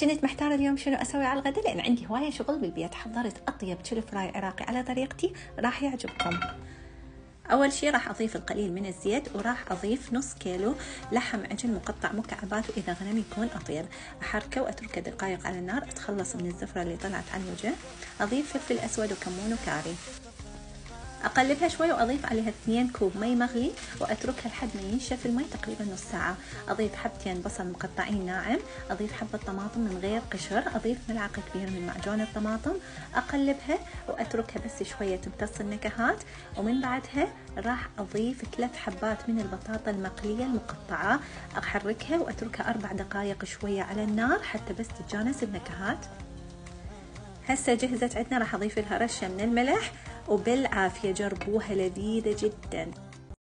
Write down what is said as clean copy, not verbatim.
كنت محتارة اليوم شنو أسوي على الغداء لأن عندي هواية شغل بالبيت. حضرت أطيب تشيل فراي عراقي على طريقتي، راح يعجبكم. أول شي راح أضيف القليل من الزيت، وراح أضيف نص كيلو لحم عجل مقطع مكعبات، وإذا غنم يكون أطيب. أحركه وأتركه دقائق على النار، أتخلص من الزفرة اللي طلعت على الوجه. أضيف فلفل أسود وكمون وكاري، أقلبها شوي وأضيف عليها 2 كوب مي مغلي وأتركها لحد ما ينشف المي تقريبا نص ساعة. أضيف حبتين بصل مقطعين ناعم، أضيف حبة طماطم من غير قشر، أضيف ملعقة كبيرة من معجون الطماطم، أقلبها وأتركها بس شوية تمتص النكهات. ومن بعدها راح أضيف 3 حبات من البطاطا المقلية المقطعة، أحركها وأتركها 4 دقائق شوية على النار حتى بس تتجانس النكهات. هسه جهزت عندنا، راح أضيف لها رشة من الملح، وبالعافية جربوها لذيذة جدا.